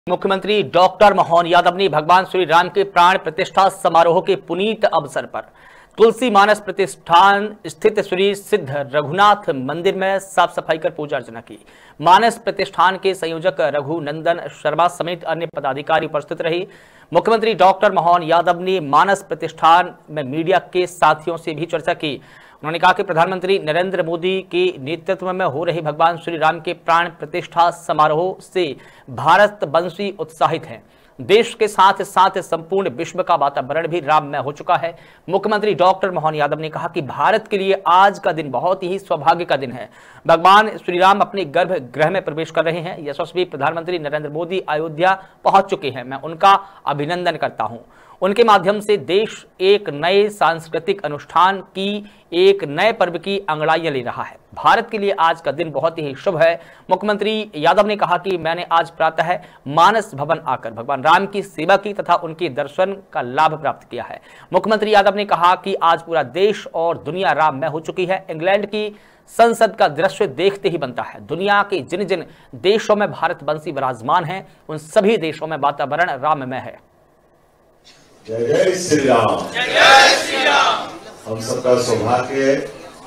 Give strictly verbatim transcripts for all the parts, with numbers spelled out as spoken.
मुख्यमंत्री डॉक्टर मोहन यादव ने भगवान श्री राम के प्राण प्रतिष्ठा समारोह के पुनीत अवसर पर तुलसी मानस प्रतिष्ठान स्थित श्री सिद्ध रघुनाथ मंदिर में साफ सफाई कर पूजा अर्चना की। मानस प्रतिष्ठान के संयोजक रघुनंदन शर्मा समेत अन्य पदाधिकारी उपस्थित रहे। मुख्यमंत्री डॉक्टर मोहन यादव ने मानस प्रतिष्ठान में मीडिया के साथियों से भी चर्चा की। उन्होंने कहा कि प्रधानमंत्री नरेंद्र मोदी के नेतृत्व में हो रही भगवान श्री राम के प्राण प्रतिष्ठा समारोह से भारतवंशी उत्साहित हैं। देश के साथ साथ संपूर्ण विश्व का वातावरण भी राममय हो चुका है। मुख्यमंत्री डॉक्टर मोहन यादव ने कहा कि भारत के लिए आज का दिन बहुत ही सौभाग्य का दिन है। भगवान श्री राम अपने गर्भगृह में प्रवेश कर रहे हैं। यशस्वी प्रधानमंत्री नरेंद्र मोदी अयोध्या पहुंच चुके हैं। मैं उनका अभिनंदन करता हूं। उनके माध्यम से देश एक नए सांस्कृतिक अनुष्ठान की एक नए पर्व की अंगड़ाइयां ले रहा है। भारत के लिए आज का दिन बहुत ही शुभ है। मुख्यमंत्री यादव ने कहा कि मैंने आज प्रातः मानस भवन आकर भगवान राम की सेवा की तथा उनके दर्शन का लाभ प्राप्त किया है। मुख्यमंत्री यादव ने कहा कि आज पूरा देश और दुनिया राममय हो चुकी है। इंग्लैंड की संसद का दृश्य देखते ही बनता है। दुनिया के जिन जिन देशों में भारतवंशी विराजमान है उन सभी देशों में वातावरण राममय है। जय जय श्री राम। जय जय श्री राम। हम सबका सौभाग्य है,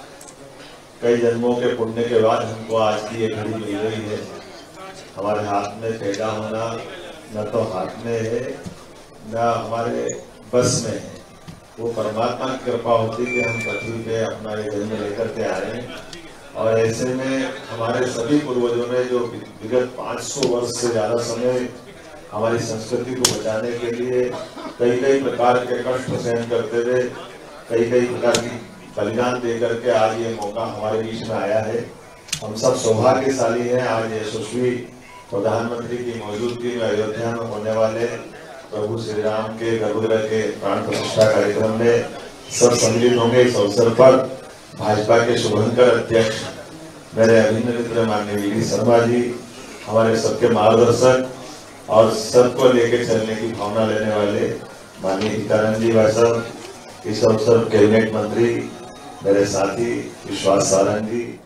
कई जन्मों के पुण्य के बाद हमको आज की ये घड़ी मिल रही है। हमारे हाथ में पैदा होना न तो हाथ में है न हमारे बस में है। वो परमात्मा की कृपा होती कि हम पृथ्वी पे अपना ये जन्म लेकर के आए हैं। और ऐसे में हमारे सभी पूर्वजों ने जो विगत पाँच सौ वर्ष से ज्यादा समय हमारी संस्कृति को बचाने के लिए कई कई प्रकार के कष्ट सहन करते हुए कई कई प्रकार की बलिदान दे करके आज ये मौका हमारे बीच में आया है। हम सब सौभाग्यशाली हैं। आज यशस्वी प्रधानमंत्री की मौजूदगी में अयोध्या में होने वाले प्रभु श्री राम के गर्भगृह के प्राण प्रतिष्ठा कार्यक्रम में सब सम्मिलित होंगे। इस अवसर पर भाजपा के शुभंकर अध्यक्ष मेरे अभिन्न मित्र माननीय वी डी शर्मा जी, हमारे सबके मार्गदर्शक और सबको लेकर चलने की भावना लेने वाले माननीय हितानंद जी भाई साहब, इस अवसर कैबिनेट मंत्री मेरे साथी विश्वास सारंग जी,